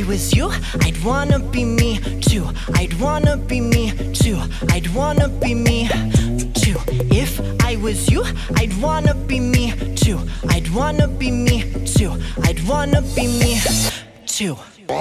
was you, I'd wanna be me too. I'd wanna be me too. I'd wanna be me too. If I was you, I'd wanna be me too. I'd wanna be me too. I'd wanna be me too.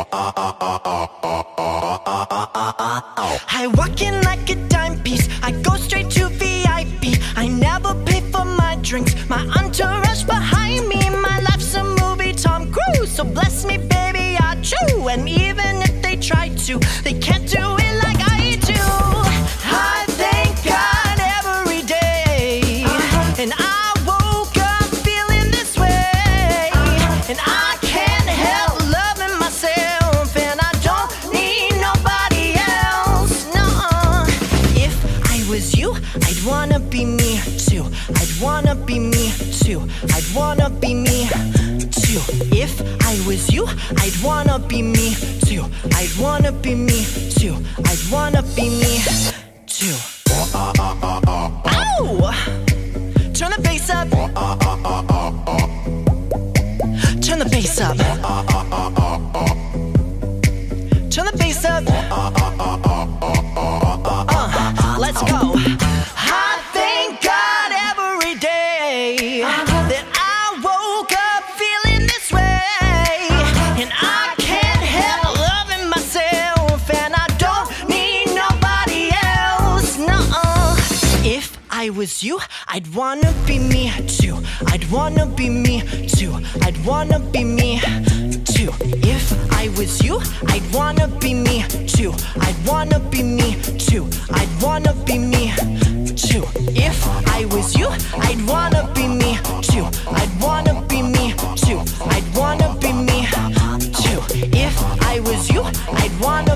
I walk in like a dime piece, I go straight to VIP. I never pay for my drinks, my entourage behind me. My life's a movie, Tom Cruise, so bless me baby, I chew. And even if they try to, they can't do it like I do. I thank God every day, and I woke up feeling this way. And I can't help loving myself, and I don't need nobody else, no. If I was you, I'd wanna be me too. I'd wanna be me too. I'd wanna be me too. If I was you, I'd wanna be me too. I'd wanna be me too. I'd wanna be me too. Ow! Turn the bass up. Turn the bass up. Turn the bass up. Let's go. I thank God every day that I woke up feeling this way. And I can't help loving myself, and I don't need nobody else, no. If I was you, I'd wanna be me too. I'd wanna be me too. I'd wanna be me too. If I was you, I'd wanna be me too. I'd wanna be me too. I'd wanna be me too. If I was you, I'd wanna be me too. I'd wanna be me too. I'd wanna be me too. If I was you, I'd wanna